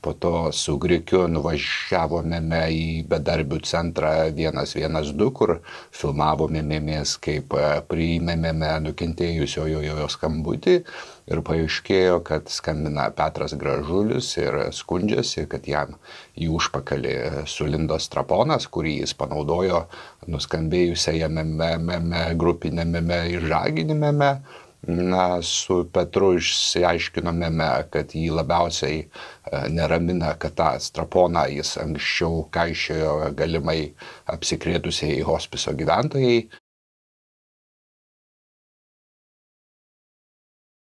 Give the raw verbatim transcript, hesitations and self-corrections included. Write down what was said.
po to su Grikiu nuvažiavome į bedarbių centrą vienas vienas du, kur filmavomėmės, kaip priimėme nukentėjusiojo jo skambutį ir paaiškėjo, kad skambina Petras Gražulis ir skundžiasi, kad jam į užpakalį sulindo straponas, kurį jis panaudojo nuskambėjusiame grupinėme išžaginime. Na, su Petru išsiaiškinome, kad jį labiausiai neramina, kad tą straponą jis anksčiau kaišiojo galimai apsikrėtusiai hospiso gyventojai.